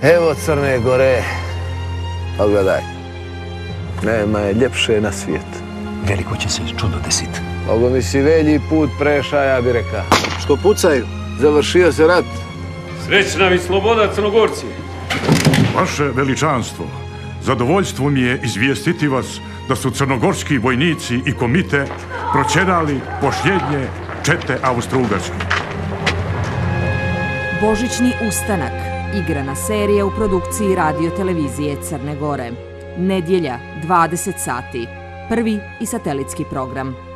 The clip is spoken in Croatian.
Evo Crne Gore, pogledaj, nema je ljepše na svijetu. Veliko će se čudo desiti. Ovo mi si velji put preša, ja bi rekao. Što pucaju? Završio se rat. Srećna vi sloboda, Crnogorci! Vaše veličanstvo, zadovoljstvo mi je izvijestiti vas da su crnogorski vojnici i komite proćerali posljednje čete Austro-Ugarske. Božićni ustanak, igrana serija u produkciji Radio televizije Crne Gore. Nedjelja, 20 sati. Prvi i satelitski program.